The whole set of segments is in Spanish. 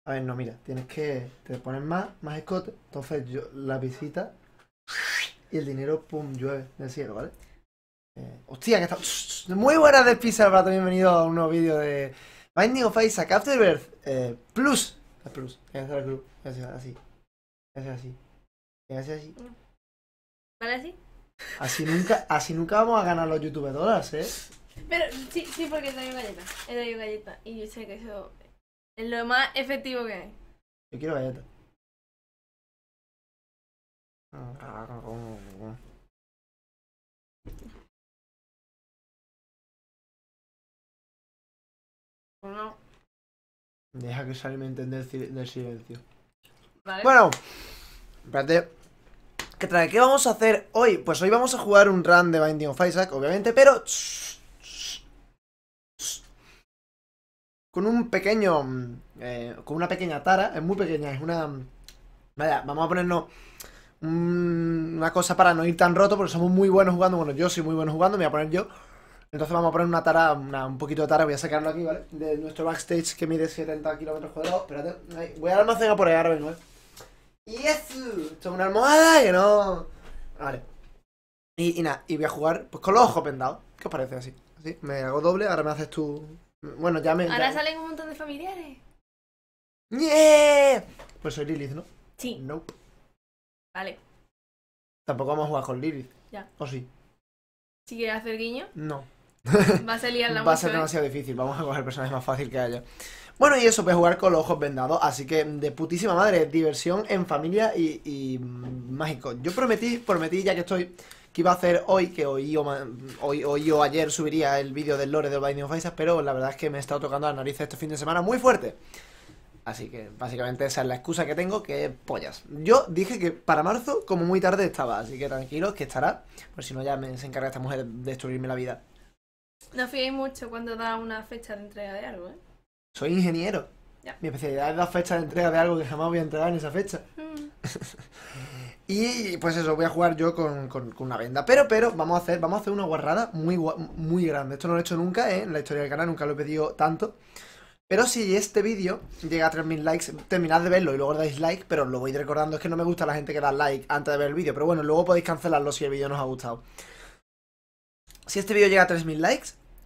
A ver, no, mira, tienes que... Te pones más escote. Entonces yo, la visita y el dinero, pum, llueve del cielo, ¿vale? Hostia, que está... Muy buenas de Pixar, para bienvenido a un nuevo vídeo de Binding of Isaac Afterbirth Plus. Plus, tiene que hacer el club, tiene que ser así. Tiene que ser así. Tiene que ser así. ¿Vale así? Así nunca vamos a ganar los YouTube dólares, ¿eh? Pero sí, sí, porque he traído galletas. He traído galletas. Y yo sé que eso es lo más efectivo que hay. Yo quiero galletas. ¿O no? Deja que se alimenten del silencio. ¿Vale? Bueno, espérate. ¿Qué vamos a hacer hoy? Pues hoy vamos a jugar un run de Binding of Isaac, obviamente, pero... con un pequeño... con una pequeña tara. Es muy pequeña, es una... Vaya, vamos a ponernos... una cosa para no ir tan roto, porque somos muy buenos jugando. Bueno, yo soy muy bueno jugando, me voy a poner yo. Entonces vamos a poner una tara, un poquito de tara. Voy a sacarlo aquí, ¿vale? De nuestro backstage que mide 70 kilómetros cuadrados. Espérate, ahí. Voy al almacén a por ahí, ahora vengo, ¿eh? Y eso, esto es una almohada que no... Vale. Y nada, y voy a jugar pues con los ojos vendados. ¿Qué os parece así? Así, me hago doble, ahora me haces tú... Bueno, ya me... Ahora ya... salen un montón de familiares. ¡Yeah! Pues soy Lilith, ¿no? Sí. No. Vale. Tampoco vamos a jugar con Lilith. Ya. ¿O sí? Si quieres hacer guiño, No. vas a liarla Va a mucho, ser ¿eh? demasiado difícil, vamos a coger el personaje más fácil que haya. Bueno, y eso, voy a jugar con los ojos vendados, así que de putísima madre, diversión en familia y mágico. Yo prometí, ya que estoy, que iba a hacer hoy, que hoy o ayer subiría el vídeo del lore del Binding of Isaac, pero la verdad es que me he estado tocando las narices este fin de semana muy fuerte. Así que básicamente esa es la excusa que tengo, que es pollas. Yo dije que para marzo, como muy tarde estaba, así que tranquilos que estará, pues si no ya se encarga esta mujer de destruirme la vida. No fiéis mucho cuando da una fecha de entrega de algo, ¿eh? Soy ingeniero. Ya. Mi especialidad es dar fecha de entrega de algo que jamás voy a entregar en esa fecha. Y pues eso, voy a jugar yo con una venda. Pero, vamos a hacer una guarrada muy grande. Esto no lo he hecho nunca, en la historia del canal, nunca lo he pedido tanto. Pero si este vídeo llega a 3000 likes, terminad de verlo y luego dais like, pero os lo voy recordando, es que no me gusta la gente que da like antes de ver el vídeo. Pero bueno, luego podéis cancelarlo si el vídeo no os ha gustado. Si este vídeo llega a 3000 likes,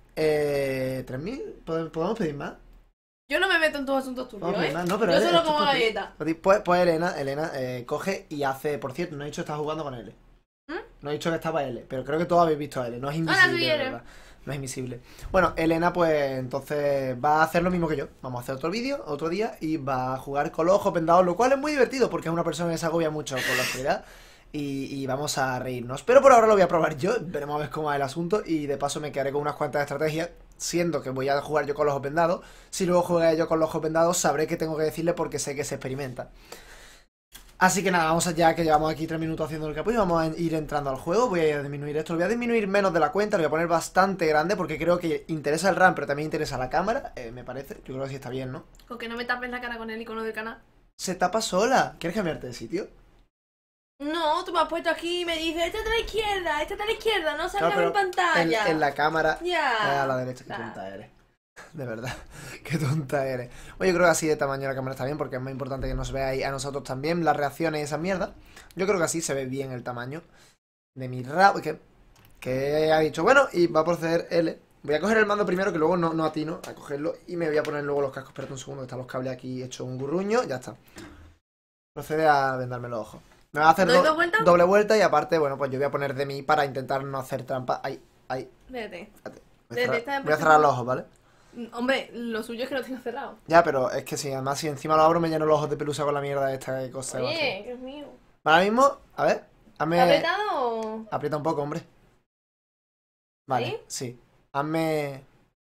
¿3000? ¿Podemos pedir más? Yo no me meto en tus asuntos turbios, ¿eh? No, pero yo solo esto como es galleta. Pues Elena coge y hace... Por cierto, no he dicho que está jugando con L. No he dicho que estaba L, pero creo que todos habéis visto a L. No es invisible, de verdad. No es invisible. Bueno, Elena pues entonces va a hacer lo mismo que yo. Vamos a hacer otro vídeo, otro día, y va a jugar con los ojos vendados, lo cual es muy divertido porque es una persona que se agobia mucho con la oscuridad. Y vamos a reírnos. Pero por ahora lo voy a probar yo. Veremos a ver cómo va el asunto. Y de paso me quedaré con unas cuantas estrategias. Siendo que voy a jugar yo con los ojos vendados. Si luego juega yo con los ojos vendados, sabré qué tengo que decirle porque sé que se experimenta. Así que nada, vamos allá, que llevamos aquí 3 minutos haciendo el capullo. Vamos a ir entrando al juego. Voy a disminuir esto. Lo voy a disminuir menos de la cuenta. Lo voy a poner bastante grande porque creo que interesa el RAM, pero también interesa la cámara. Me parece. Yo creo que sí está bien, ¿no? Con que no me tapes la cara con el icono del canal. Se tapa sola. ¿Quieres cambiarte de sitio? No, tú me has puesto aquí y me dices, esta está a la izquierda, esta está a la izquierda, no salga Claro, en pantalla. En la cámara. Ya. A la derecha, qué tonta eres. De verdad, qué tonta eres. Oye, yo creo que así de tamaño la cámara está bien porque es más importante que nos veáis a nosotros también las reacciones y esa mierda. Yo creo que así se ve bien el tamaño de mi rabo. Que ha dicho, bueno, y va a proceder L. Voy a coger el mando primero que luego no atino a cogerlo y me voy a poner luego los cascos. Espérate un segundo que están los cables aquí hechos un gurruño. Ya está. Procede a vendarme los ojos. Me va a hacer doble vuelta y aparte, bueno, pues yo voy a poner de mí para intentar no hacer trampa. Ahí. Espérate. Voy a cerrar los ojos, ¿vale? Hombre, lo suyo es que lo tengo cerrado. Ya, pero es que sí, además si encima lo abro me lleno los ojos de pelusa con la mierda de esta cosa. Oye, Dios mío. Ahora mismo, a ver, hazme... ¿Apretado o...? Aprieta un poco, hombre. Vale, sí. Hazme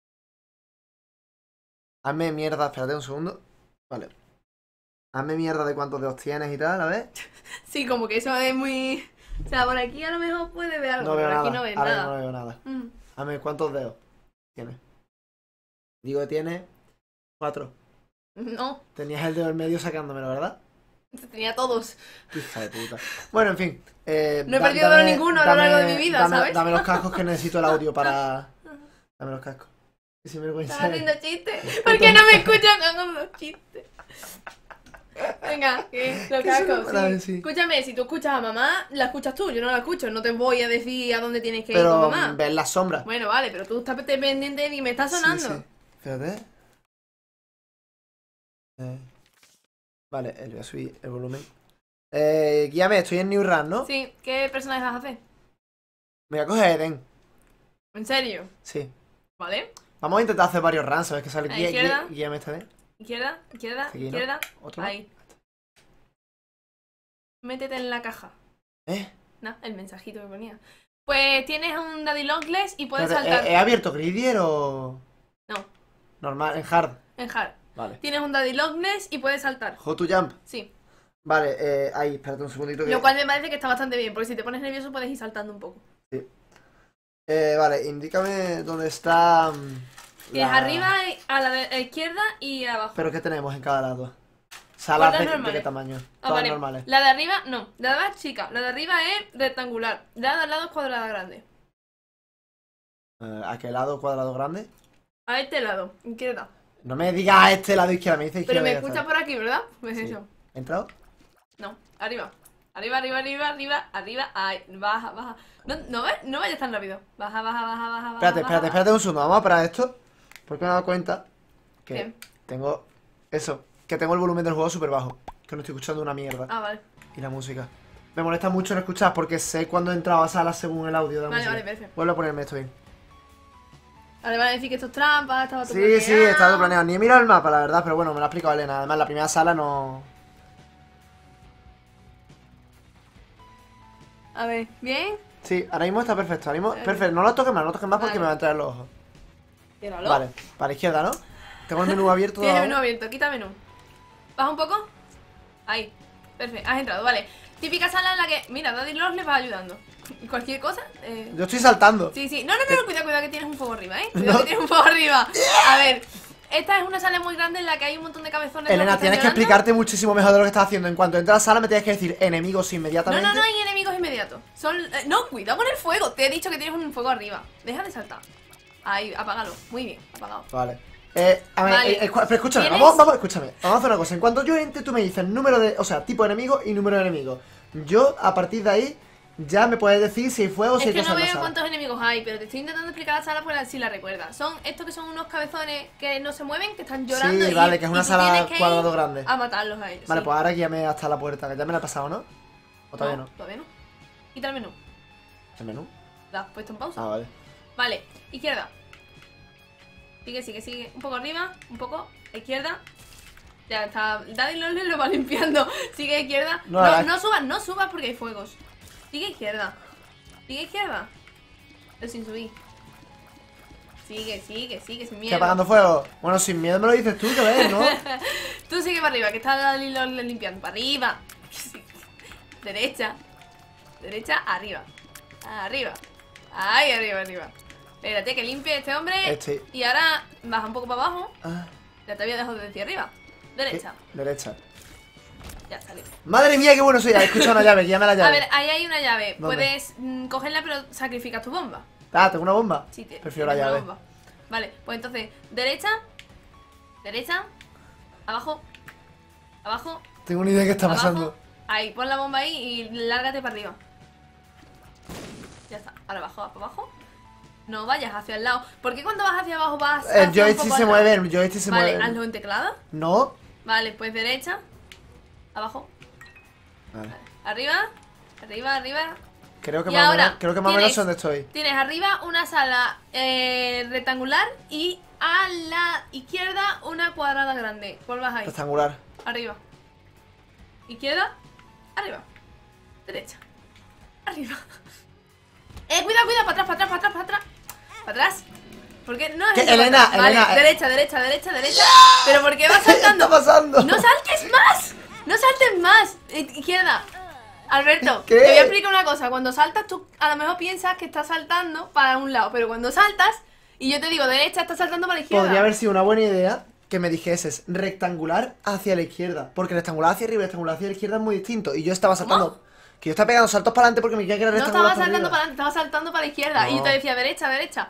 mierda, espérate un segundo. Vale. Hazme mierda de cuántos dedos tienes y tal, a ver. Sí, como que eso es muy... O sea, por aquí a lo mejor puede ver algo, No veo pero nada, aquí no ves ahora nada. no veo nada. Hazme cuántos dedos tienes. Digo que tienes 4. No, Tenías el dedo en medio sacándomelo, ¿verdad? tenía todos. Hija de puta. Bueno, en fin. No he perdido ninguno a lo largo de mi vida, ¿sabes? Dame los cascos que necesito el audio para... Dame los cascos. Sin vergüenza. Estás haciendo chistes. ¿Por qué no me escuchan con los chistes? Venga, que lo caco. Sí. Escúchame, si tú escuchas a mamá, la escuchas tú, yo no la escucho. No te voy a decir a dónde tienes que ir con mamá. Ves las sombras. Bueno, vale, pero tú estás pendiente de mí, me está sonando. Sí. Espérate. Vale, voy a subir el volumen. Guíame, estoy en New Run, ¿no? Sí, ¿qué personaje vas a hacer? Me voy a coger Eden. ¿En serio? Sí. Vale. Vamos a intentar hacer varios runs, ¿sabes? Que sale guíame esta vez. Izquierda. ¿No? ¿Otro? Ahí. Métete en la caja. No, el mensajito que ponía. Pues tienes un Daddy Longless y puedes saltar. ¿He abierto Gridier o...? No. Normal, en hard. En hard. Vale. Tienes un Daddy Longless y puedes saltar. How to jump. Sí. Vale, ahí, espérate un segundito. Lo cual me parece que está bastante bien, porque si te pones nervioso puedes ir saltando un poco. Sí. Vale, indícame dónde está... Tienes arriba, a la izquierda y abajo. ¿Pero qué tenemos en cada lado? ¿Salas de qué tamaño? Todas vale. normales. La de arriba, no. La de abajo es chica. La de arriba es rectangular. La de al lado es cuadrada grande. ¿A qué lado cuadrado grande? A este lado, izquierda. No me digas a este lado izquierda, me dice izquierda. Pero me escuchas por aquí, ¿verdad? Pues sí. Eso. ¿He entrado? No, arriba. Arriba. Ahí, baja. No vayas tan rápido. Baja. Espérate un segundo. Vamos a parar esto. Porque me he dado cuenta que tengo eso. Que tengo el volumen del juego súper bajo. Que no estoy escuchando una mierda. Ah, vale. Y la música. Me molesta mucho no escuchar porque sé cuándo he entrado a salas según el audio de la música. Vale, perfecto. Vuelvo a ponerme esto bien. Vale, van a decir que esto es trampa, estaba todo planeado. Sí, está todo planeado. Ni he mirado el mapa, la verdad, pero bueno, me lo ha explicado Elena. Además, la primera sala no... A ver, ¿bien? Sí, ahora mismo está perfecto. Perfecto, no lo toques más, porque vale. me va a entrar en los ojos. Tíralo. Vale, para la izquierda, ¿no? Tengo el menú abierto. Tienes el menú abierto, quita menú. Baja un poco. Ahí, perfecto, has entrado, vale. Típica sala en la que, mira, Daddy Lord le va ayudando. Cualquier cosa. Yo estoy saltando. Sí. No, cuidado que tienes un fuego arriba, Cuidado que tienes un fuego arriba. A ver, esta es una sala muy grande en la que hay un montón de cabezones. Elena, tienes que explicarte muchísimo mejor de lo que estás haciendo. En cuanto entras a la sala me tienes que decir enemigos inmediatamente. No hay enemigos inmediatos. No, cuidado con el fuego. Te he dicho que tienes un fuego arriba. Deja de saltar. Ahí, apágalo. Muy bien, apagado. Vale. A ver, pero escúchame, escúchame. Vamos a hacer una cosa. En cuanto yo entre, tú me dices número de... O sea, tipo de enemigo y número de enemigo. Yo, a partir de ahí, ya me puedes decir si hay fuego o si hay cosas en la sala. Es que no veo cuántos enemigos hay, pero te estoy intentando explicar la sala porque si la recuerdas. Son estos que son unos cabezones que no se mueven, que están llorando. Sí, vale, que es una sala cuadrado grande. A matarlos a ellos. Vale, pues ahora guíame hasta la puerta, que ya me la he pasado, ¿no? ¿O todavía no? Todavía no. Quita el menú. ¿El menú? ¿La has puesto en pausa? Ah, vale. Vale, izquierda. Sigue. Un poco arriba, un poco. Izquierda. Ya está. Daddy Lonely lo va limpiando. Sigue izquierda. No subas porque hay fuegos. Sigue izquierda. Pero sin subir. Sigue, sin miedo. ¿Qué apagando fuego? Bueno, sin miedo me lo dices tú, que ves, ¿no? Tú sigue para arriba, que está Daddy Lonely limpiando. Para arriba. Derecha, arriba. Ahí, arriba. Espérate que limpie este hombre. Y ahora baja un poco para abajo. Ya te había dejado de decir arriba. Derecha. Ya sale. Madre mía, qué bueno soy. He escuchado una llave, guíame la llave. A ver, ahí hay una llave. ¿Dónde? Puedes cogerla, pero sacrificas tu bomba. Ah, ¿tengo una bomba? Sí, prefiero la llave. Bomba. Vale, pues entonces, derecha. Abajo. Tengo una idea de qué está pasando. Ahí, pon la bomba ahí y lárgate para arriba. Ya está. Ahora bajo, para abajo. No vayas hacia el lado. ¿Por qué cuando vas hacia abajo vas hacia el joystick se mueve, Vale, hazlo en teclado. No. Vale, pues derecha. Abajo. Vale. Arriba. Creo que más o menos sé dónde estoy. Tienes arriba una sala rectangular y a la izquierda una cuadrada grande. ¿Cuál vas ahí? Rectangular. Arriba. Izquierda. Arriba. Derecha. Arriba. Cuidado, para atrás. ¿Por qué no es Elena, vale, Elena. Derecha. ¿Pero por qué vas saltando? ¿Qué está pasando? ¡No saltes más! Izquierda. Alberto, ¿Qué? te voy a explicar una cosa. Cuando saltas, tú a lo mejor piensas que estás saltando para un lado, pero cuando saltas y yo te digo derecha, estás saltando para la izquierda. Podría haber sido una buena idea que me dijeses rectangular hacia la izquierda. Porque rectangular hacia arriba y rectangular hacia la izquierda es muy distinto. Y yo estaba saltando. ¿Cómo? Que yo estaba pegando saltos para adelante porque me creía que era rectangular. No estaba saltando para adelante, estaba saltando para la izquierda. No. Y yo te decía derecha.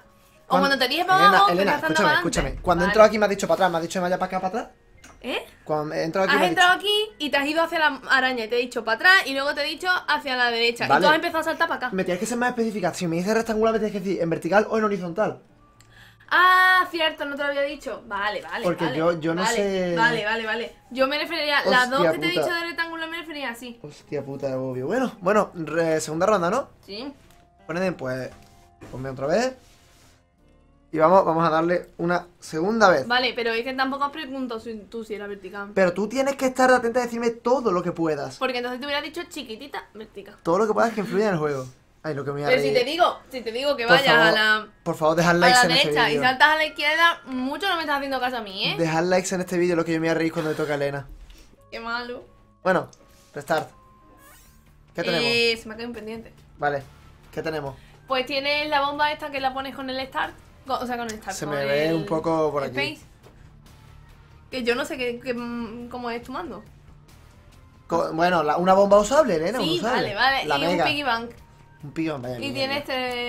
O cuando te diriges para abajo, Elena, escúchame. Cuando entro aquí me has dicho para atrás, me has dicho vaya para acá, para atrás. Cuando entro aquí has entrado aquí y te has ido hacia la araña. Te he dicho para atrás y luego te he dicho hacia la derecha. Vale. Y tú has empezado a saltar para acá. Me tienes que ser más específica. Si me dices rectangular, me tienes que decir en vertical o en horizontal. Ah, cierto, no te lo había dicho. Vale. Porque yo no sé. Vale. Yo me refería, hostia, las dos que te he dicho de rectangular me refería así. Hostia puta, de obvio. Bueno, segunda ronda, ¿no? Sí. Poned, pues. Ponme otra vez. Y vamos a darle una segunda vez. Vale, pero es que tampoco has preguntado tú si era vertical. Pero tú tienes que estar atenta a decirme todo lo que puedas. Porque entonces te hubiera dicho chiquitita, vertical. Todo lo que puedas que influya en el juego. Ay, lo que me voy a Pero reír. si te digo que vayas a la... Por favor, dejad likes en este vídeo. A la derecha y saltas a la izquierda, mucho no me estás haciendo caso a mí, ¿eh? Dejad likes en este vídeo, lo que yo me voy a reír cuando me toca a Elena. Qué malo. Bueno, restart. ¿Qué tenemos? Se me ha quedado un pendiente. Vale, ¿qué tenemos? Pues tienes la bomba esta que la pones con el start. O sea, con el start. Se me ve un poco por aquí. Space. Que yo no sé cómo es tu mando. Bueno, una bomba usable, Elena. Sí, usable. Vale. La y mega. un piggy bank. Un piggy bank, vaya. Y tienes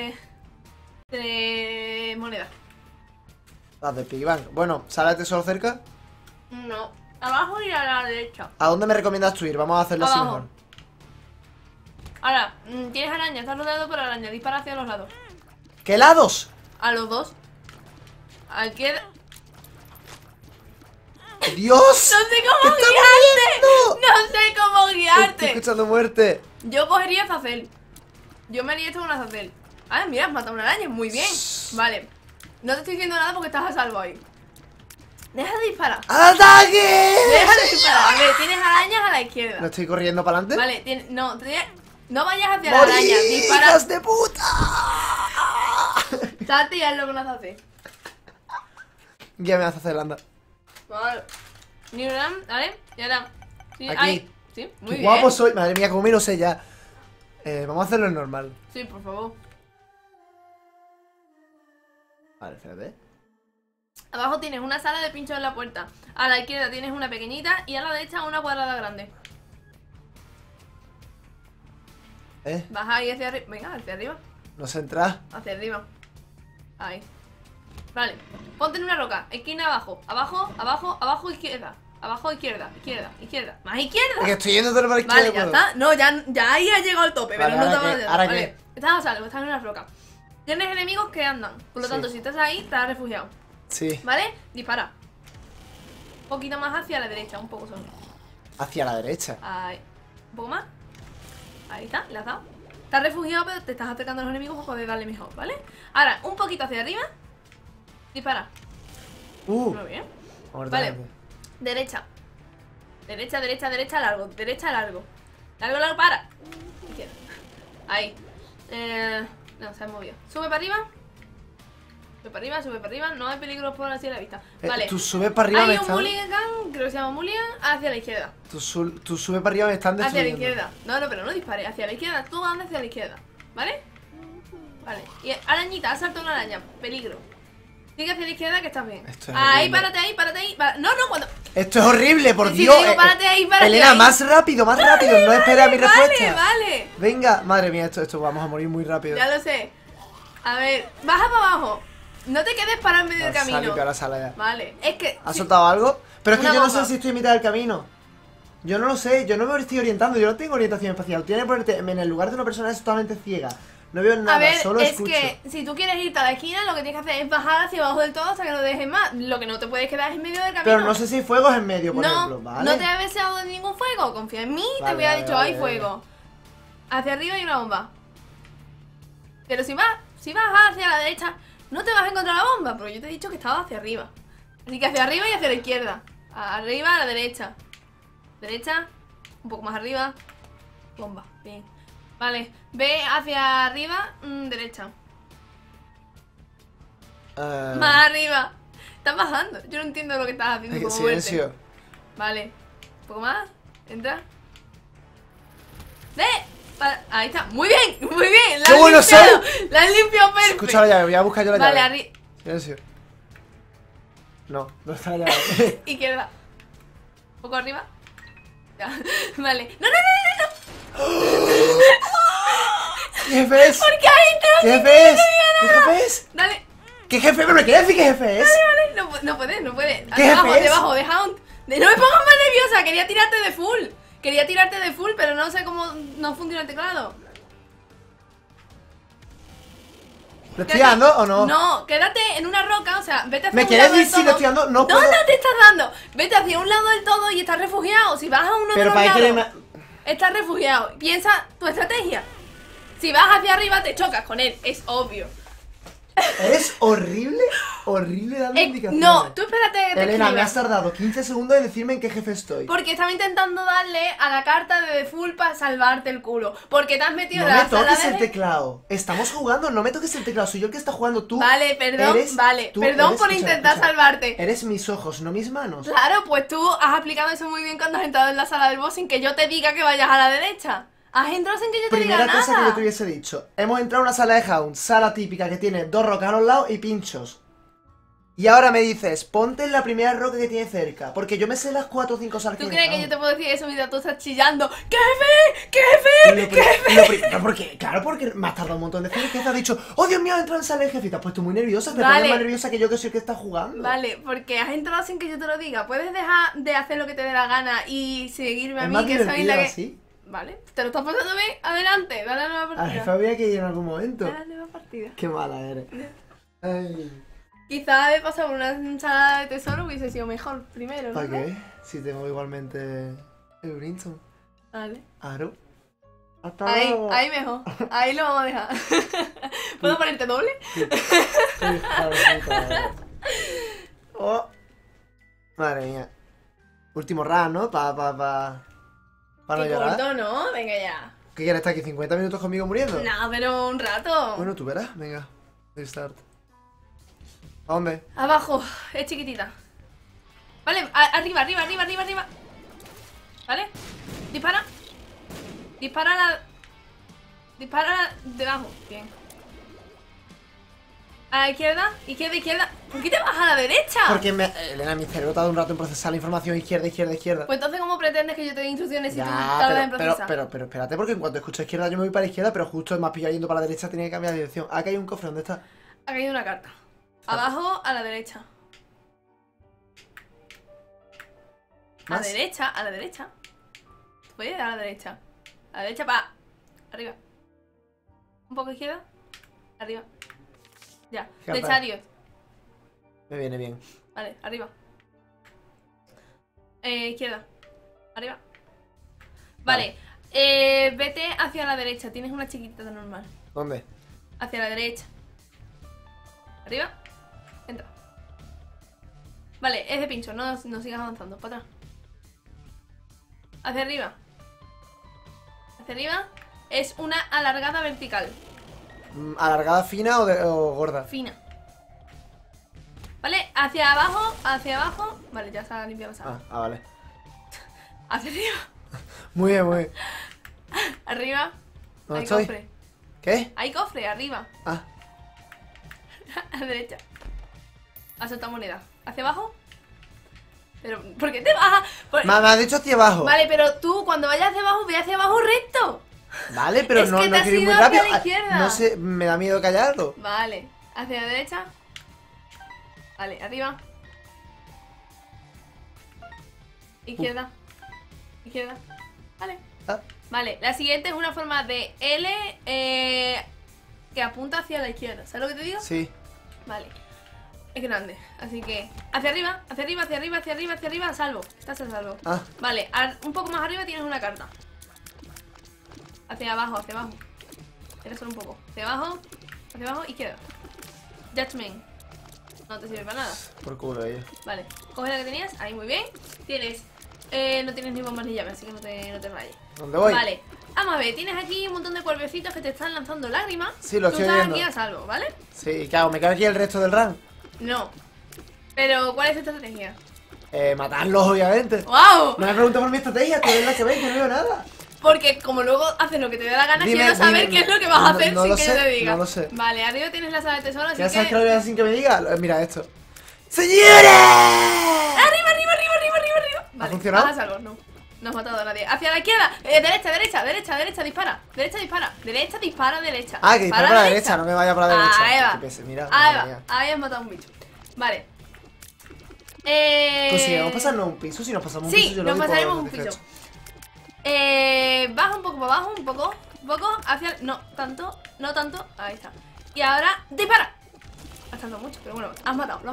tres monedas. Las de piggy bank. Bueno, ¿sale el tesoro cerca? No. Abajo y a la derecha. ¿A dónde me recomiendas tú ir? Vamos a hacerlo así mejor. Ahora, tienes araña, estás rodeado por araña. Dispara hacia los lados. ¿Qué lados? A los dos. A la izquierda. ¡Dios! ¡No sé cómo guiarte! ¡No sé cómo guiarte! Estoy escuchando muerte. Yo cogería Azazel. Yo me haría esto con un Azazel. Ah, mira, has matado una araña, muy bien. Vale. No te estoy diciendo nada porque estás a salvo ahí. Deja de disparar. ¡Ataque! Deja de disparar. A ver, tienes arañas a la izquierda. ¿No estoy corriendo para adelante? Vale, no vayas hacia la araña. Dispara. ¡Hijas de puta! Salte y hazlo con Azazel. Guíame a Azazel, anda. Vale. ¿Vale? Y ahora. Sí, aquí. Ahí. Sí, muy bien. Guapo soy. Madre mía, como me lo sé ya. Vamos a hacerlo en normal. Sí, por favor. Vale, espérate. Abajo tienes una sala de pincho en la puerta. A la izquierda tienes una pequeñita y a la derecha una cuadrada grande. Baja ahí hacia arriba. Venga, hacia arriba. No sé entrar. Hacia arriba. Ahí. Vale. Ponte en una roca. Esquina abajo. Abajo, izquierda. Abajo, izquierda. Más izquierda. Es que estoy yendo de la izquierda. Vale, ya está. No, ya ahí ha llegado al tope. Vale, pero no te vas a... ¿Ahora vale. qué? Estás a salvo, estás en una roca. Tienes enemigos que andan. Por lo tanto, si estás ahí, estás refugiado. Sí. ¿Vale? Dispara. Un poquito más hacia la derecha, un poco solo. Hacia la derecha. Ahí. Un poco más. Ahí está, le has dado. Estás refugiado, pero te estás acercando a los enemigos para poder darle mejor, ¿vale? Ahora, un poquito hacia arriba. Dispara. Muy bien. Vale. Derecha. Derecha, largo. Largo, para. Izquierda. Ahí. No, se ha movido. Sube para arriba. Sube para arriba. No hay peligro por así a la vista. Vale. Tú subes para arriba. Hay un mulligan, creo que se llama mulligan, hacia la izquierda. Tú subes para arriba, me están destruyendo. Hacia la izquierda. No, pero no dispares. Hacia la izquierda. Tú andas hacia la izquierda. ¿Vale? Vale. Y arañita, ha saltado una araña. Peligro. Sigue hacia la izquierda que estás bien. Ahí, párate ahí. No, cuando... Esto es horrible, por si Dios. Digo, párate ahí. Elena, más rápido. No espera mi respuesta. Vale. Venga, madre mía, esto vamos a morir muy rápido. Ya lo sé. A ver, baja para abajo. No te quedes parado en medio del camino. Ahora sale ya. Vale, es que... ¿Has soltado algo? Pero es que yo bomba. no sé si estoy en mitad del camino. Yo no lo sé, yo no me estoy orientando, yo no tengo orientación espacial. Tienes que ponerte en el lugar de una persona que es totalmente ciega. No veo nada, a ver, solo escucho. Es que si tú quieres irte a la esquina, lo que tienes que hacer es bajar hacia abajo del todo hasta que no dejes más. Lo que no te puedes quedar es en medio del camino. Pero no sé si hay fuegos en medio, por ejemplo, ¿vale? No te ha deseado de ningún fuego, confía en mí, te hubiera dicho, hay fuego. Hacia arriba hay una bomba. Pero si vas hacia la derecha, no te vas a encontrar la bomba, porque yo te he dicho que estaba hacia arriba. Así que hacia arriba y hacia la izquierda. Arriba a la derecha. Derecha, un poco más arriba. Bomba, bien. Vale, ve hacia arriba, derecha. Más arriba. Estás bajando. Yo no entiendo lo que estás haciendo. Como silencio. Vale. Un poco más. Entra. ¡Ve! Ahí está. Muy bien. ¡Qué bueno soy! La has limpiado perfecto. Escucha la llave, voy a buscar yo la llave. Vale, arriba. Silencio. No está la llave. Izquierda. Un poco arriba. Ya. Vale. No. ¿Qué ves? ¿Por qué ahí ¿Qué ves? Dale. ¿Qué jefe? ¿Pero me quieres decir qué jefe es? Vale, no puedes. ¿Qué jefe es? Debajo, de Hound. No me pongas más nerviosa, quería tirarte de full, pero no sé cómo no funciona el teclado. ¿Le estoy dando o no? No, quédate en una roca, o sea, vete hacia ¿Me un quieres lado del decir si todo. le estoy dando? No No, puedo. no te estás dando. Vete hacia un lado del todo y estás refugiado. Si vas a uno de los lados, estás refugiado. Piensa tu estrategia. Si vas hacia arriba te chocas con él, es obvio. Eres horrible dando indicaciones. No, tú espérate que te Elena, me escriba. has tardado 15 segundos en decirme en qué jefe estoy. Porque estaba intentando darle a la carta de default para salvarte el culo. Porque te has metido No en la me sala toques de... el teclado. Estamos jugando, no me toques el teclado. Soy yo el que está jugando, tú. Vale, perdón, tú perdón por escucha, intentar salvarte. Eres mis ojos, no mis manos. Claro, pues tú has aplicado eso muy bien cuando has entrado en la sala del boss sin que yo te diga que vayas a la derecha. Has entrado sin que yo te diga Primera nada. cosa que yo te hubiese dicho. Hemos entrado a una sala de Hound, sala típica que tiene 2 rocas a los lados y pinchos. Y ahora me dices, ponte en la primera roca que tiene cerca. Porque yo me sé las 4 o 5 salas que ¿Tú tiene crees que yo Hound. te puedo decir eso mientras tú estás chillando? ¡Qué jefe! ¡Qué jefe! ¡Qué jefe! No, porque, claro, porque me has tardado un montón de veces que te has dicho, oh Dios mío, he entrado en sala de jefe. Te has puesto muy nerviosa, te Vale. pones más nerviosa que yo que soy el que está jugando. Vale, porque has entrado sin que yo te lo diga. ¿Puedes dejar de hacer lo que te dé la gana y seguirme a Es mí, más que soy divertido la que... así. Vale, ¿te lo estás pasando bien? Adelante, dale a la nueva A la partida. jefa había que ir en algún momento. Dale a la nueva partida. Qué mala eres. Ay, Quizá de pasar por una ensalada de tesoro hubiese sido mejor primero, ¿para ¿no? qué? Si tengo igualmente el Brimstone. Vale. Aro. Hasta Ahí, luego. ahí mejor. Ahí lo vamos a dejar. ¿Puedo ponerte doble? Hija de puta. Oh. Madre mía. Último round, ¿no? Para no Qué llorar. corto, ¿no? Venga ya. ¿Qué quieres estar aquí 50 minutos conmigo muriendo? No, pero un rato. Bueno, tú verás. Venga. Restart. ¿A dónde? Abajo, es chiquitita. Vale, arriba. ¿Vale? Dispara. Dispara debajo. Bien. A la izquierda. ¿Por qué te vas a la derecha? Porque Elena, mi cerebro tarda un rato en procesar la información izquierda. Pues entonces, ¿cómo pretendes que yo te dé instrucciones si tú Ya, tardas en procesar? pero espérate, porque en cuanto escucho izquierda yo me voy para la izquierda, pero justo me has pillado yendo para la derecha, tenía que cambiar de dirección. Acá hay un cofre, ¿dónde está? Ha caído una carta. Abajo, a la derecha. ¿Más? A la derecha. Puedes ir a la derecha. A la derecha para arriba. Un poco izquierda. Arriba. Ya. ¿Qué De haces? Chariot. Me viene bien. Vale, arriba. Izquierda. Arriba. Vale. Vete hacia la derecha. Tienes una chiquitita normal. ¿Dónde? Hacia la derecha. Arriba. Entra. Vale, es de pincho. No sigas avanzando. Para atrás. Hacia arriba. Hacia arriba. Es una alargada vertical. ¿Alargada fina o gorda? Fina. Vale, hacia abajo. Hacia abajo. Vale, ya se ha limpiado esa. Vale. Hacia arriba. Muy bien, muy bien. Arriba. ¿Dónde Hay estoy? cofre. ¿Qué? Hay cofre, arriba. Ah, A la derecha. A soltar moneda. ¿Hacia abajo? Pero, ¿por qué te vas? me has dicho hacia abajo. Vale, pero tú cuando vayas hacia abajo, ve hacia abajo recto. Vale, pero Es no que te has quiero ir muy ido hacia rápido. la izquierda. No sé, me da miedo callarlo. Vale, hacia la derecha. Vale, arriba. Izquierda. Izquierda. Vale. Ah, Vale, la siguiente es una forma de L que apunta hacia la izquierda. ¿Sabes lo que te digo? sí. Vale. Es grande, así que hacia arriba, hacia arriba, hacia arriba, hacia arriba, hacia arriba, a salvo. Estás a salvo. Ah. Vale, un poco más arriba tienes una carta. Hacia abajo, hacia abajo. Tienes solo un poco. Hacia abajo, izquierda. Judgment. No te sirve para nada. Por culo ella. Vale, coge la que tenías, ahí muy bien. Tienes, no tienes ni bombas ni llaves, así que no te rayes. ¿Dónde voy? Vale, vamos a ver, tienes aquí un montón de cuervecitos que te están lanzando lágrimas. Sí, lo Tú estoy estás viendo. aquí a salvo, ¿vale? Sí, ¿qué hago? ¿Me quedo aquí el resto del run? No. Pero, ¿cuál es tu estrategia? Matarlos, obviamente. ¡Wow! No me preguntes por mi estrategia, tú eres la que ves, yo no veo nada. Porque como luego haces lo que te dé la gana, Dime, quiero saber dime. qué es lo que vas a hacer No sin lo que sé, yo te diga. no lo sé. Vale, arriba tienes la sala de tesoro, así ¿Ya que... sabes que lo voy a hacer sin que me diga? Mira esto. ¡Señores! ¡Arriba! Vale, funcionado? vas a salvo, no. No has matado a nadie. Hacia la izquierda. Derecha, dispara. Derecha, dispara. Ah, que dispara para la derecha, no me vaya para la derecha. Ahí va. Mira, ahí has matado a un bicho. Vale. ¿Conseguimos pasarnos un piso? Si nos pasamos un piso, yo lo nos pasaremos un piso. Baja un poco para abajo, un poco hacia... No tanto. Ahí está. Y ahora, dispara. Gastando mucho, pero bueno, lo has matado.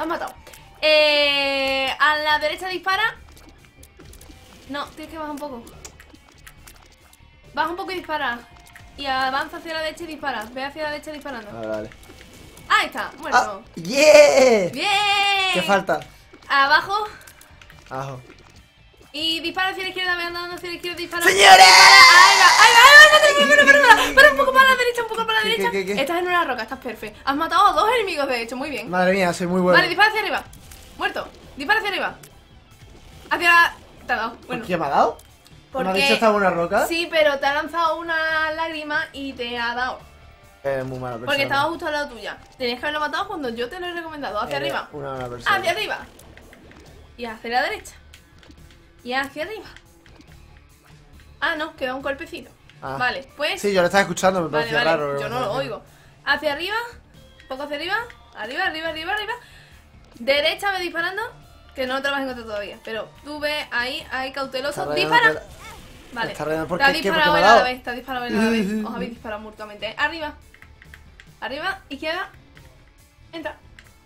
A la derecha dispara. No, tienes que bajar un poco. Baja un poco y dispara. Y avanza hacia la derecha y dispara. Ve hacia la derecha disparando. Vale. Ahí está, muerto. ¡Yeah! ¡Bien! ¿Qué falta? Abajo. Abajo. Y dispara hacia la izquierda, ve andando hacia la izquierda, dispara. ¡Señores! Ahí va. Para un poco para la derecha, ¿Qué? Estás en una roca, estás perfecto. Has matado a 2 enemigos, de hecho, muy bien. Madre mía, soy muy bueno. Vale, dispara hacia arriba. Muerto. Dispara hacia arriba. Hacia la... Te ha dado. Bueno. ¿Qué me ha dado? ¿Me ha dicho estaba en una roca? Sí, pero te ha lanzado una lágrima y te ha dado. Muy mala persona. Porque estaba justo al lado tuya. Tenías que haberlo matado cuando yo te lo he recomendado. Hacia arriba. Una mala persona. Hacia arriba. Y hacia la derecha. Y hacia arriba. Ah, no, queda un golpecito. Vale, pues... Sí, yo lo estaba escuchando, me parecía raro. Yo no lo oigo. Hacia arriba. Poco hacia arriba. Arriba. Derecha, ve disparando. Que no te lo vas a encontrar todavía. Pero tú ves ahí cauteloso. ¡Dispara! Vale. Te ha disparado a la vez. Os habéis disparado mutuamente. Arriba. Izquierda. Entra.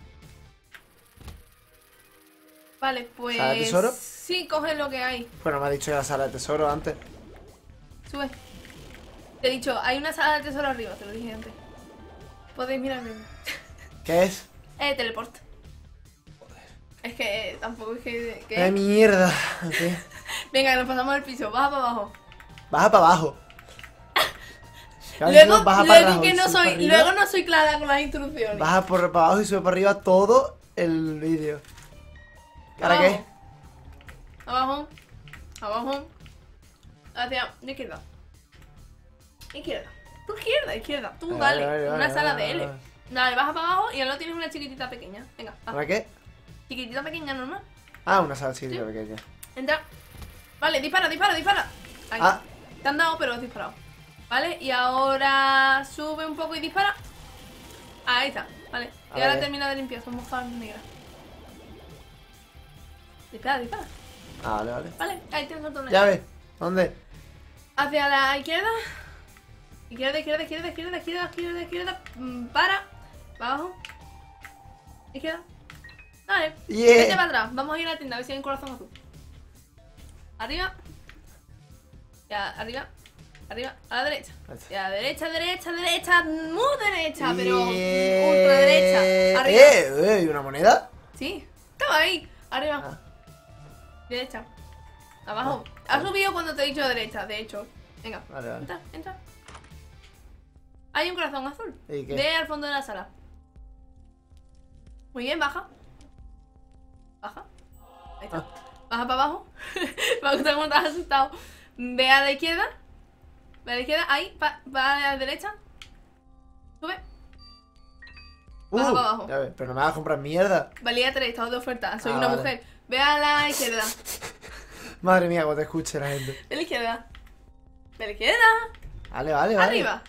Vale, pues... ¿Sala de tesoro? Sí, coge lo que hay. Bueno, me ha dicho la sala de tesoro antes. Sube. Te he dicho, hay una sala de tesoro arriba, te lo dije antes. Podéis mirarme. ¿Qué es? Teleport. Es que tampoco es que... ¡Qué mierda! ¿Qué? Venga, nos pasamos el piso. Baja para abajo. Baja para abajo. Luego no soy clara con las instrucciones. Baja para abajo y sube para arriba todo el vídeo. ¿Ahora qué? Abajo. Hacia la izquierda. Izquierda. Tú dale. Una sala de L. Dale, baja para abajo y ahora tienes una chiquitita pequeña. Venga, baja. ¿Ahora qué? Chiquitita pequeña normal. Una sala chiquitita pequeña. Entra. Vale, dispara. Ahí. Te han dado, pero has disparado. Vale, y ahora sube un poco y dispara. Ahí está, vale. Y ahora termina de limpiar, son mojadas negras. Dispara. Vale. Vale, ahí tienes otro negro. Ya ves, ¿dónde? Hacia la izquierda. Izquierda. Para. Abajo. Izquierda. Vale. Vete para atrás. Vamos a ir a la tienda a ver si hay un corazón azul. Arriba. Ya, arriba. A la derecha. Y a la derecha. Muy derecha, pero ultra derecha. Arriba. ¿Y una moneda? Sí. Estaba ahí. Arriba. Derecha. Abajo. Has subido cuando te he dicho derecha, de hecho. Venga. Vale. Entra. Hay un corazón azul. ¿Y qué? Ve al fondo de la sala. Muy bien, baja. Ahí está. Baja para abajo. Me ha gustado cómo te has asustado. Ve a la izquierda. Ahí. Va a la derecha. Sube. Baja para abajo. Ya ves, pero no me vas a comprar mierda. Valía 3, estamos de oferta. Soy una mujer. Ve a la izquierda. Madre mía, cómo te escuche la gente. Ve a la izquierda. Vale. Arriba.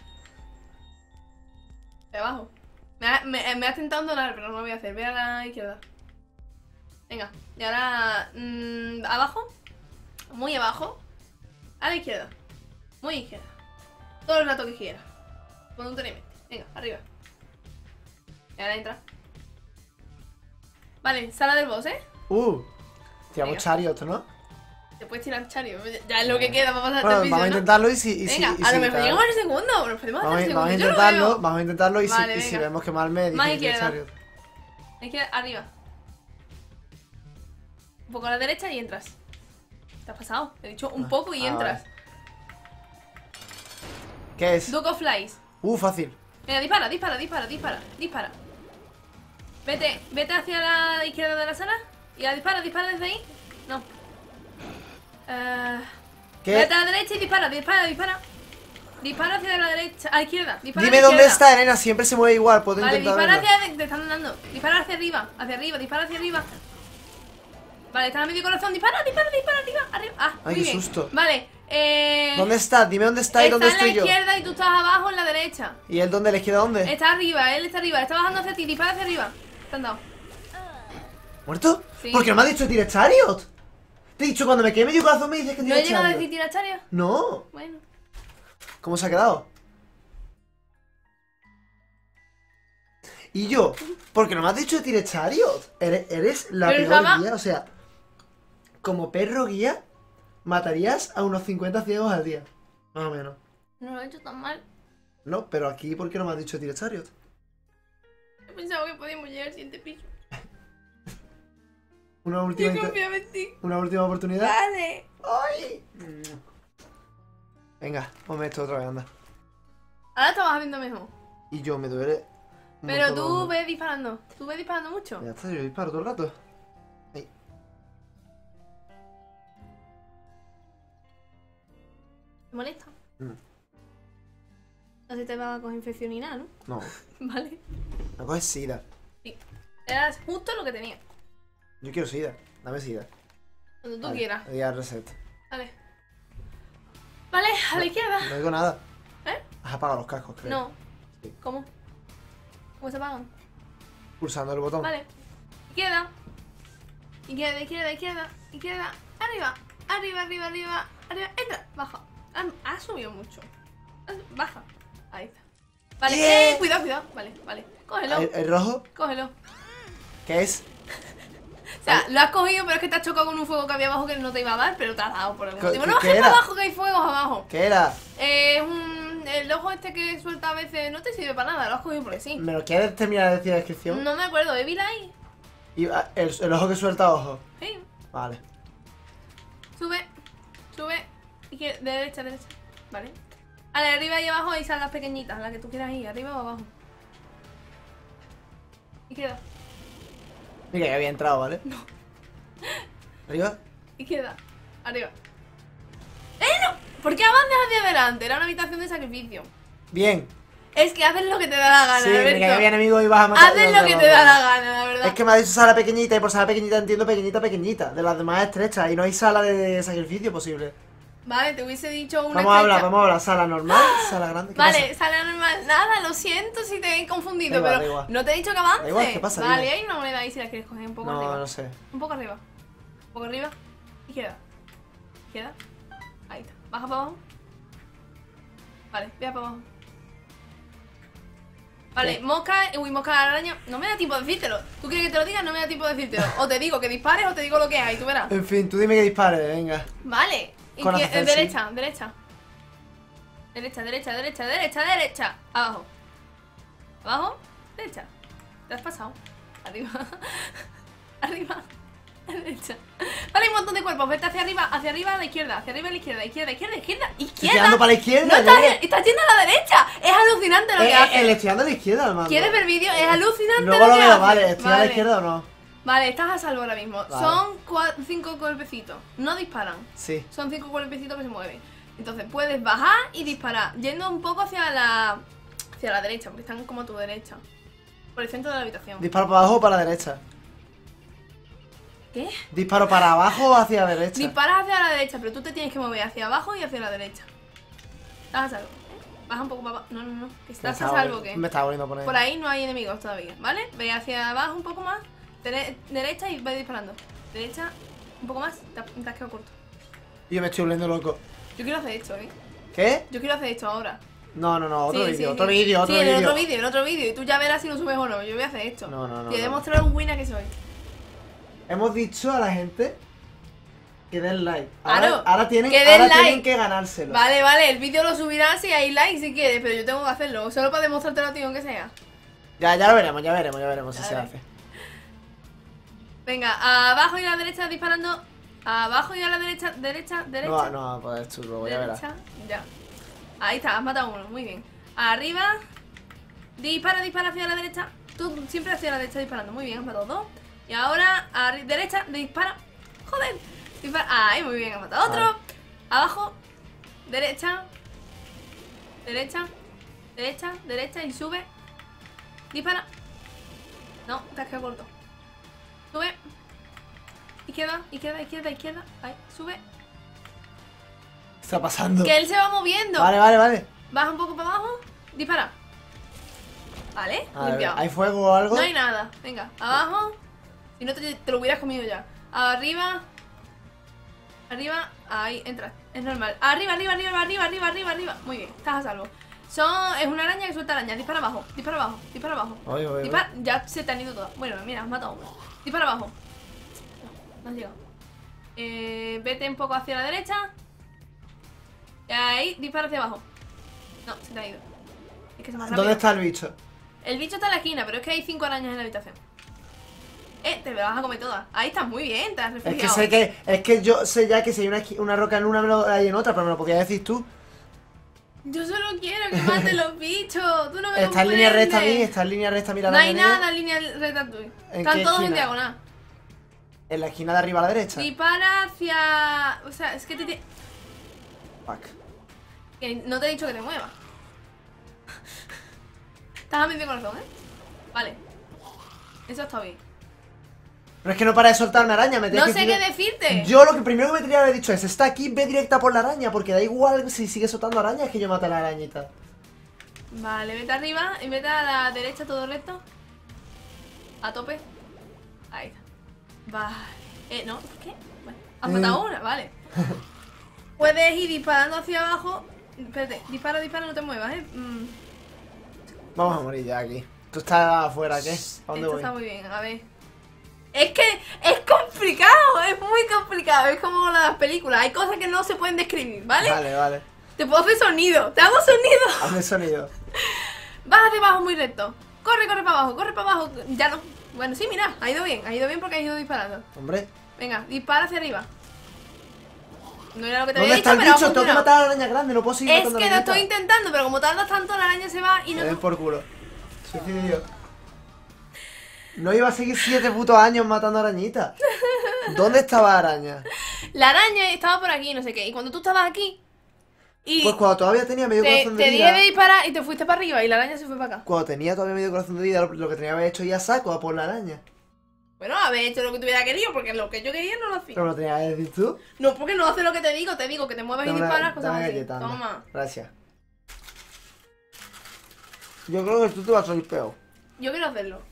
De abajo. Me has tentado donar, pero no lo voy a hacer. Ve a la izquierda. Venga. Y ahora... abajo. Muy abajo. A la izquierda. Muy izquierda. Todo el rato que quieras. Voluntariamente. Venga, arriba. Y ahora entra. Vale, sala del boss, Tiramos chariot, ¿no? Te puedes tirar chariot. Ya es lo que queda para pasar el piso, vamos a intentarlo y si... Venga, a lo mejor llegamos al segundo. Nos podemos hacer el segundo. Vamos a intentarlo y si vemos que mal me más dice izquierda. chariot. Izquierda, arriba. Un poco a la derecha y entras. ¿Te has pasado? Te he dicho un poco y entras. Vale. ¿Qué es? Duke of Flies. Fácil. Venga, dispara. Vete hacia la izquierda de la sala. Y dispara desde ahí. No. ¿Qué? Vete a la derecha y dispara. Dispara hacia la derecha. A la izquierda. Dime dónde está, Elena. Siempre se mueve igual. Puedo intentar. Dispara hacia... Te están dando. Dispara hacia arriba. Dispara hacia arriba. Vale, está a medio corazón. Dispara, arriba. Ah, ay, muy qué bien. susto. Vale, ¿Dónde está? Dime dónde está y dónde estoy yo. Está en la izquierda y tú estás abajo en la derecha. ¿Y él dónde? ¿La izquierda dónde? Está arriba, él está arriba. Está bajando hacia ti, dispara hacia arriba. Te han dado. ¿Muerto? Sí. ¿Por qué no me has dicho Tira Chariot? Te he dicho cuando me quede medio corazón me dices que ¿No Tira he llegado a Chariot. decir Tira Chariot? No. Bueno. ¿Cómo se ha quedado? Y yo, ¿por qué no me has dicho Tira Chariot? Eres la Pero peor estaba... guía, o sea, como perro guía, matarías a unos 50 ciegos al día. Más o menos. No lo he hecho tan mal. No, pero aquí, ¿por qué no me has dicho Tira Chariot? He pensado que podíamos llegar al siguiente piso. Una última, Yo confiaba en ti. una última oportunidad. Vale. ¡Ay! Venga, ponme esto otra vez, anda. Ahora estamos haciendo mejor. Y yo me duele. un Pero montón tú los- ves disparando. Tú ves disparando mucho. Ya está, yo disparo todo el rato. Ahí. ¿Te molesta? Mm. No se te va a coger infección ni nada, ¿no? No, Vale. me coges sida. Sí. Era justo lo que tenía. Yo quiero sida. Dame sida. Cuando tú Vale, quieras. le di al reset. Vale. Vale, a la izquierda. No digo nada. ¿Eh? Has apagado los cascos, creo. No. Sí. ¿Cómo? ¿Cómo se apagan? Pulsando el botón. Vale. Izquierda. Izquierda. Arriba. Arriba. Entra. Baja. Ha subido mucho. Baja. Ahí está. Vale. Yeah. Cuidado. Vale. Cógelo. ¿El rojo? Cógelo. ¿Qué es? O sea, lo has cogido, pero es que te has chocado con un fuego que había abajo que no te iba a dar, pero te has dado por algún motivo. No ¿Qué bajes era? para abajo, que hay fuegos abajo. ¿Qué era? El ojo este que suelta a veces no te sirve para nada, lo has cogido porque sí. ¿Me lo quieres terminar de decir la descripción? No me acuerdo, ¿Evil Eye? Y, el ojo que suelta ojo. Sí. Vale. Sube. Derecha. Vale. Vale, arriba y abajo ahí están las pequeñitas, las que tú quieras ir, arriba o abajo. Izquierda. Mira, que había entrado, ¿vale? No. ¿Arriba? Izquierda. Arriba. ¡No! ¿Por qué avanzas hacia adelante? Era una habitación de sacrificio. Bien. Es que haces lo que te da la gana, Sí, mira, que Alberto. había enemigos y vas a matar. Haces lo que te da la gana, la verdad. Es que me ha dicho sala pequeñita y por sala pequeñita entiendo pequeñita. De las demás estrechas y no hay sala de sacrificio posible. Vale, te hubiese dicho una Vamos a estrecha. hablar. Sala normal, sala grande. ¿Qué Vale, pasa? sala normal. Nada, lo siento si te he confundido, Da igual, da pero igual. no te he dicho que avances. Da igual, ¿qué pasa? Vale, Dime. hay una moneda ahí si la quieres coger un poco arriba. No, no sé. Un poco arriba. Un poco arriba. Izquierda. Ahí está. Baja para abajo. Vale, vea para abajo. Vale, ¿Qué? mosca araña. No me da tiempo de decírtelo. ¿Tú quieres que te lo diga? No me da tiempo de decírtelo. O te digo que dispares o te digo lo que hay, tú verás. En fin, tú dime que dispare, venga. Vale. Con hacer, sí. Derecha. Abajo. Derecha. Te has pasado. Arriba. Derecha. Vale, hay un montón de cuerpos. Vete hacia arriba a la izquierda. Hacia arriba a la izquierda. Estoy tirando para la izquierda. No estás yendo a la derecha. Es alucinante lo que haces. Le estoy dando a la izquierda al mando. ¿Quieres ver vídeo? Es alucinante Luego lo lo que veo, haces. vale. ¿Estoy a la izquierda o no? Vale, estás a salvo ahora mismo. Vale. Son 5 golpecitos. No disparan. Sí. Son 5 golpecitos que se mueven. Entonces puedes bajar y disparar, yendo un poco hacia la derecha, porque están como a tu derecha. Por el centro de la habitación. ¿Disparo para abajo o para la derecha? ¿Qué? ¿Disparo para abajo o hacia la derecha? Disparas hacia la derecha, pero tú te tienes que mover hacia abajo y hacia la derecha. Estás a salvo. Baja un poco para abajo. No. Que estás a salvo, ¿qué? Me estaba volviendo a poner. Por ahí no hay enemigos todavía, ¿vale? Ve hacia abajo un poco más. Derecha y ve disparando. Derecha, un poco más. Te has quedado corto. Yo me estoy volviendo loco. Yo quiero hacer esto, ¿eh? ¿Qué? Yo quiero hacer esto ahora. No, otro Sí, vídeo, sí, otro sí. vídeo, Sí, en otro vídeo. Y tú ya verás si lo subes o no. Yo voy a hacer esto. No. Te he demostrado un winner que soy. Hemos dicho a la gente que den like. Claro, Ahora tienen que den like. tienen que ganárselo. Vale, el vídeo lo subirás si hay like si quieres, pero yo tengo que hacerlo. Solo para demostrártelo a ti, aunque sea. Ya lo veremos si se Vale. hace. Venga, abajo y a la derecha disparando. Abajo y a la derecha. No, pues es churro, ya verás. Derecha, ya. Ahí está, has matado uno, muy bien. Arriba. Dispara hacia la derecha. Tú siempre hacia la derecha disparando. Muy bien, has matado dos. Y ahora, derecha, dispara. Joder. Dispara. Ahí, muy bien, has matado otro. Vale. Abajo. Derecha. Derecha y sube. Dispara. No, te has quedado corto. Sube. izquierda, izquierda, izquierda, izquierda. Ahí, sube. ¿Qué está pasando? Que él se va moviendo. Vale, vale, vale. Baja un poco para abajo. Dispara. Vale, limpiado. ¿Hay fuego o algo? No hay nada. Venga, abajo. Si no te lo hubieras comido ya. Arriba. Arriba. Ahí, entra. Es normal. Arriba, arriba, arriba, arriba, arriba, arriba, arriba. Muy bien, estás a salvo. Es una araña que suelta araña. Dispara abajo, dispara abajo, dispara abajo. Dispara. Ya se te han ido todas. Bueno, mira, has matado a uno. Dispara abajo. No has llegado. Vete un poco hacia la derecha. Y ahí, dispara hacia abajo. No, se te ha ido. Es que se me ha rápido. ¿Dónde está el bicho? El bicho está en la esquina, pero es que hay 5 arañas en la habitación. Te vas a comer todas. Ahí estás muy bien, te has refugiado. Es que yo sé ya que si hay una roca en una, me lo hay en otra, pero me lo podías decir tú. Yo solo quiero que maten los bichos. Tú no me Está en línea recta a mí, está en línea recta, mira. No hay nada en línea recta tuya. Están todos en diagonal. En la esquina de arriba a la derecha. Dispara hacia... O sea, es que te... Fuck. Que no te he dicho que te muevas. Estás a medio corazón, ¿eh? Vale. Eso está bien. Pero es que no para de soltar una araña. No sé qué decirte. Yo lo que primero que me tendría que haber dicho es: está aquí, ve directa por la araña. Porque da igual si sigue soltando arañas que yo mate a la arañita. Vale, vete arriba y vete a la derecha todo recto. A tope. Ahí está. Vale. No, ¿qué? Vale. Has matado una, vale. Puedes ir disparando hacia abajo. Espérate, dispara, dispara, no te muevas, Vamos a morir ya aquí. Tú estás afuera, ¿qué? ¿A dónde voy? Está muy bien, a ver. Es que es complicado, es muy complicado. Es como las películas, hay cosas que no se pueden describir, ¿vale? Vale, vale. Te puedo hacer sonido, te hago sonido. Hazme sonido. Vas hacia abajo muy recto. Corre, corre para abajo, corre para abajo. Ya no. Bueno, sí, mira, ha ido bien porque has ido disparando. Hombre. Venga, dispara hacia arriba. No era lo que te había dicho, pero ¿dónde está el bicho? Tengo que matar a la araña grande, no puedo seguir matando a la araña. Es que lo estoy intentando, pero como tardas tanto, la araña se va y no... Me den por culo. Suicidio. No iba a seguir 7 putos años matando arañitas. ¿Dónde estaba la araña? La araña estaba por aquí, no sé qué. Y cuando tú estabas aquí... Pues cuando todavía tenía medio corazón de vida... Te dije de disparar y te fuiste para arriba y la araña se fue para acá. Cuando tenía todavía medio corazón de vida, lo que tenía que haber hecho ya saco a por la araña. Bueno, haber hecho lo que tú hubieras querido, porque lo que yo quería no lo hacía. ¿Pero lo tenías que decir tú? No, porque no hace lo que te digo que te muevas y disparas, cosas así. Toma. Gracias. Yo creo que tú te vas a salir peor. Yo quiero hacerlo.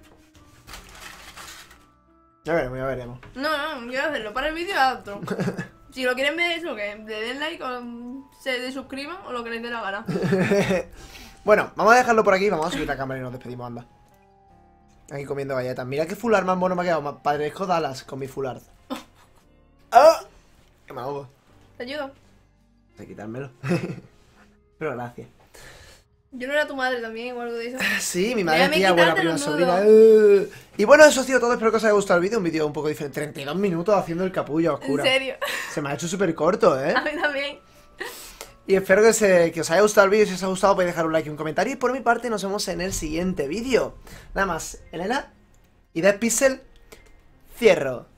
Ya veremos, ya veremos. No, quiero hacerlo. Para el vídeo a otro. Si lo quieren ver eso, que le den like o se suscriban o lo que les dé la gana. Bueno, vamos a dejarlo por aquí. Vamos a subir la cámara y nos despedimos, anda. Aquí comiendo galletas. Mira qué fular más bueno me ha quedado. Parezco Dallas con mi fular. ¡Ah! Que me ahogo. ¿Te ayudo? De quitármelo. Pero gracias. Yo no era tu madre también o algo de eso. Sí, mi madre, tía, buena prima, sobrina. Y bueno, eso ha sido todo. Espero que os haya gustado el vídeo. Un vídeo un poco diferente. 32 minutos haciendo el capullo a oscura. ¿En serio? Se me ha hecho súper corto, ¿eh? A mí también. Y espero que os haya gustado el vídeo. Si os ha gustado podéis dejar un like y un comentario. Y por mi parte nos vemos en el siguiente vídeo. Nada más, Elena y Dead Pixel, cierro.